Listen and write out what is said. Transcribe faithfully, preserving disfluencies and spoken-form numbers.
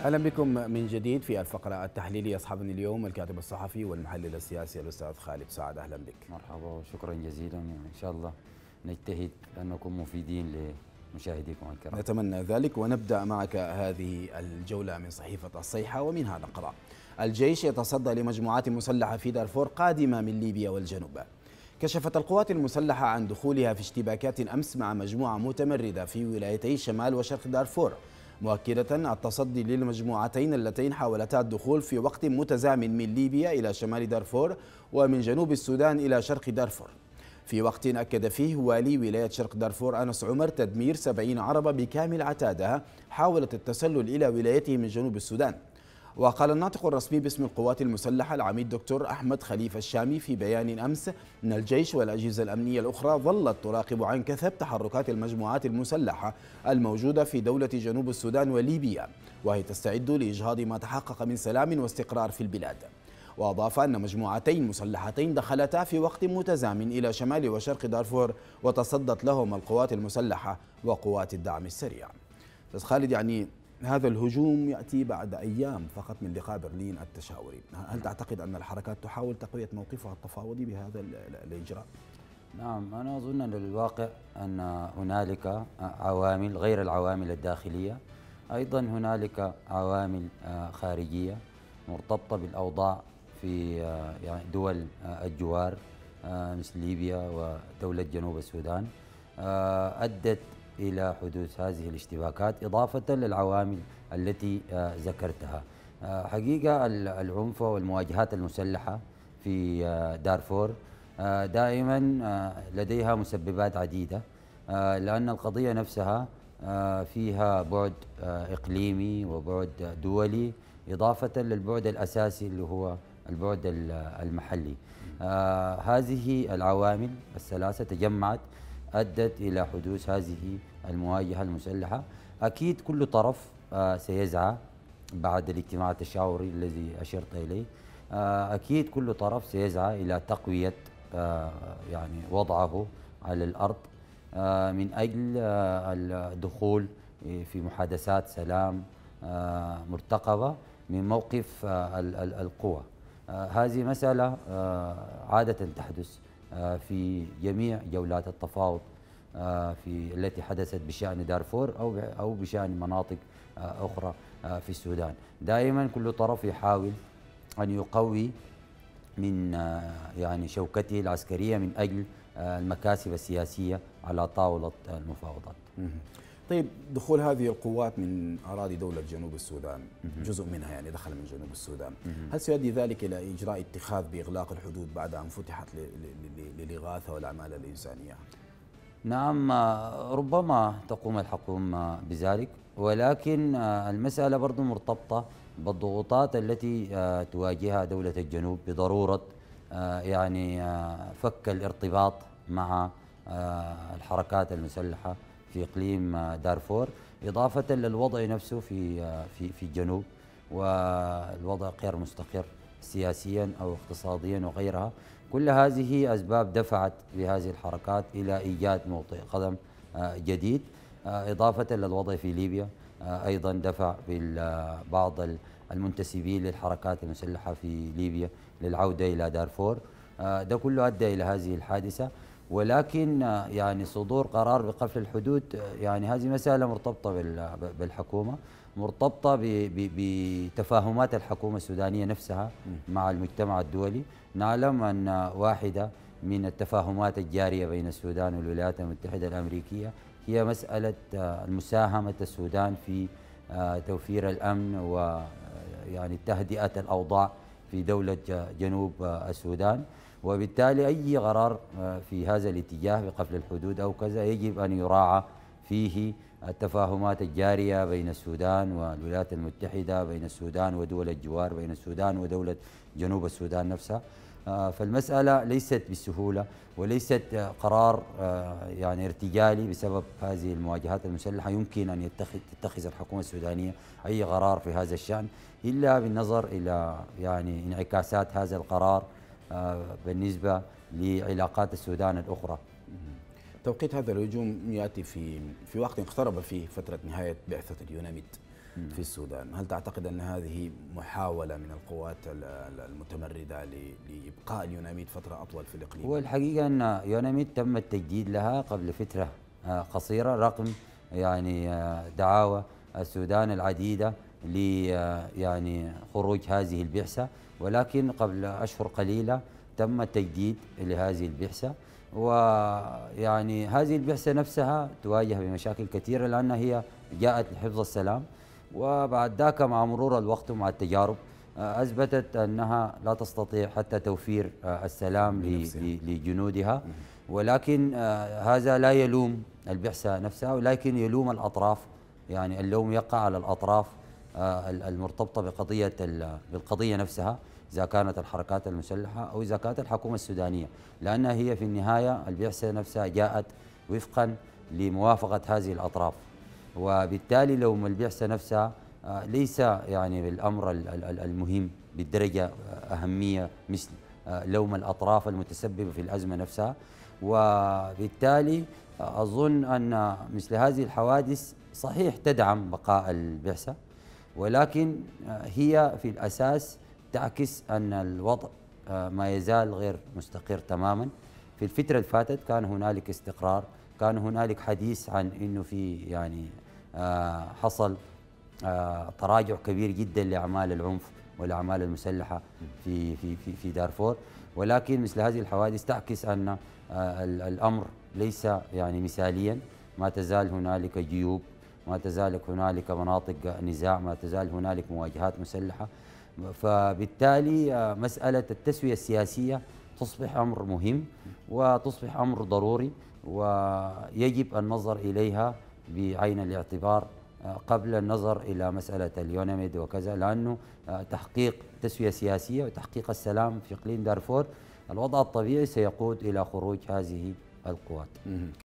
أهلا بكم من جديد في الفقرة التحليلية. يصحبني اليوم الكاتب الصحفي والمحلل السياسي الأستاذ خالد سعد. أهلا بك. مرحبا وشكرا جزيلا، وإن شاء الله نجتهد أن نكون مفيدين لمشاهديكم الكرام. نتمنى ذلك، ونبدأ معك هذه الجولة من صحيفة الصيحة ومنها نقرأ: الجيش يتصدى لمجموعات مسلحة في دارفور قادمة من ليبيا والجنوب. كشفت القوات المسلحة عن دخولها في اشتباكات أمس مع مجموعة متمردة في ولايتي شمال وشرق دارفور، مؤكدة التصدي للمجموعتين اللتين حاولتا الدخول في وقت متزامن من ليبيا إلى شمال دارفور ومن جنوب السودان إلى شرق دارفور، في وقت أكد فيه والي ولاية شرق دارفور أنس عمر تدمير سبعين عربة بكامل عتادها حاولت التسلل إلى ولايته من جنوب السودان. وقال الناطق الرسمي باسم القوات المسلحة العميد دكتور أحمد خليفة الشامي في بيان أمس أن الجيش والأجهزة الأمنية الأخرى ظلت تراقب عن كثب تحركات المجموعات المسلحة الموجودة في دولة جنوب السودان وليبيا، وهي تستعد لإجهاض ما تحقق من سلام واستقرار في البلاد. وأضاف أن مجموعتين مسلحتين دخلتا في وقت متزامن إلى شمال وشرق دارفور وتصدت لهم القوات المسلحة وقوات الدعم السريع. أستاذ خالد، يعني هذا الهجوم يأتي بعد أيام فقط من لقاء برلين التشاوري، هل تعتقد أن الحركات تحاول تقوية موقفها التفاوضي بهذا الإجراء؟ نعم، أنا أظن أن الواقع أن هنالك عوامل غير العوامل الداخلية، أيضا هنالك عوامل خارجية مرتبطة بالأوضاع في يعني دول الجوار مثل ليبيا ودولة جنوب السودان أدت إلى حدوث هذه الاشتباكات، إضافة للعوامل التي ذكرتها. حقيقة العنف والمواجهات المسلحة في دارفور دائما لديها مسببات عديدة، لأن القضية نفسها فيها بعد إقليمي وبعد دولي، إضافة للبعد الأساسي اللي هو البعد المحلي. هذه العوامل الثلاثة تجمعت أدت إلى حدوث هذه المواجهة المسلحة. أكيد كل طرف سيسعى بعد الاجتماع التشاوري الذي أشرت إليه، أكيد كل طرف سيسعى إلى تقوية يعني وضعه على الأرض من أجل الدخول في محادثات سلام مرتقبة من موقف القوى. هذه مسألة عادة تحدث في جميع جولات التفاوض في التي حدثت بشأن دارفور أو أو بشأن مناطق أخرى في السودان. دائما كل طرف يحاول أن يقوي من يعني شوكته العسكرية من أجل المكاسب السياسية على طاولة المفاوضات. طيب، دخول هذه القوات من أراضي دولة جنوب السودان، جزء منها يعني دخل من جنوب السودان، هل سيؤدي ذلك إلى إجراء اتخاذ بإغلاق الحدود بعد أن فتحت للإغاثة والأعمال الإنسانية؟ نعم، ربما تقوم الحكومة بذلك، ولكن المسألة برضو مرتبطة بالضغوطات التي تواجهها دولة الجنوب بضرورة يعني فك الارتباط مع الحركات المسلحة في إقليم دارفور، إضافة للوضع نفسه في في في الجنوب، والوضع غير مستقر سياسيا أو اقتصاديا وغيرها. كل هذه أسباب دفعت بهذه الحركات إلى إيجاد موطئ قدم جديد، إضافة للوضع في ليبيا أيضا دفع بعض المنتسبين للحركات المسلحة في ليبيا للعودة إلى دارفور. ده كله أدى إلى هذه الحادثة، ولكن يعني صدور قرار بقفل الحدود يعني هذه مسألة مرتبطة بالحكومة، مرتبطة بتفاهمات الحكومة السودانية نفسها مع المجتمع الدولي. نعلم أن واحدة من التفاهمات الجارية بين السودان والولايات المتحدة الأمريكية هي مسألة المساهمة السودان في توفير الأمن ويعني تهدئة الأوضاع في دولة جنوب السودان، وبالتالي أي قرار في هذا الاتجاه بقفل الحدود أو كذا يجب أن يراعى فيه التفاهمات الجارية بين السودان والولايات المتحدة، بين السودان ودول الجوار، بين السودان ودولة جنوب السودان نفسها. فالمسألة ليست بالسهولة وليست قرار يعني ارتجالي بسبب هذه المواجهات المسلحة. يمكن أن يتخذ تتخذ الحكومة السودانية أي قرار في هذا الشأن إلا بالنظر إلى يعني انعكاسات هذا القرار بالنسبة لعلاقات السودان الأخرى. توقيت هذا الهجوم يأتي في في وقت اقترب فيه فترة نهاية بعثة اليوناميد. في السودان. هل تعتقد أن هذه محاولة من القوات المتمردة لإبقاء اليوناميد فترة أطول في الإقليم؟ هو الحقيقة أن يوناميد تم التجديد لها قبل فترة قصيرة رغم يعني دعاوى السودان العديدة ل يعني خروج هذه البعثة، ولكن قبل أشهر قليلة تم التجديد لهذه البعثة. ويعني هذه البعثة نفسها تواجه بمشاكل كثيرة لأنها هي جاءت لحفظ السلام، وبعد ذاك مع مرور الوقت ومع التجارب أثبتت أنها لا تستطيع حتى توفير السلام لجنودها. ولكن هذا لا يلوم البعثة نفسها، ولكن يلوم الأطراف، يعني اللوم يقع على الأطراف المرتبطة بقضية بالقضية نفسها، إذا كانت الحركات المسلحة أو إذا كانت الحكومة السودانية، لأنها هي في النهاية البعثة نفسها جاءت وفقا لموافقة هذه الأطراف. وبالتالي لوم البعثة نفسها ليس يعني بالأمر المهم بالدرجة أهمية مثل لوم الأطراف المتسببة في الأزمة نفسها. وبالتالي أظن أن مثل هذه الحوادث صحيح تدعم بقاء البعثة، ولكن هي في الأساس تعكس أن الوضع ما يزال غير مستقر تماما. في الفترة اللي فاتت كان هنالك استقرار، كان هنالك حديث عن أنه في يعني حصل تراجع كبير جدا لأعمال العنف والأعمال المسلحة في في في في دارفور، ولكن مثل هذه الحوادث تعكس أن الأمر ليس يعني مثاليا، ما تزال هنالك جيوب، ما تزال هنالك مناطق نزاع، ما تزال هنالك مواجهات مسلحة. فبالتالي مسألة التسوية السياسية تصبح أمر مهم وتصبح أمر ضروري، ويجب النظر إليها بعين الاعتبار قبل النظر إلى مسألة اليوناميد وكذا، لأنه تحقيق تسوية سياسية وتحقيق السلام في إقليم دارفور الوضع الطبيعي سيقود إلى خروج هذه القوات.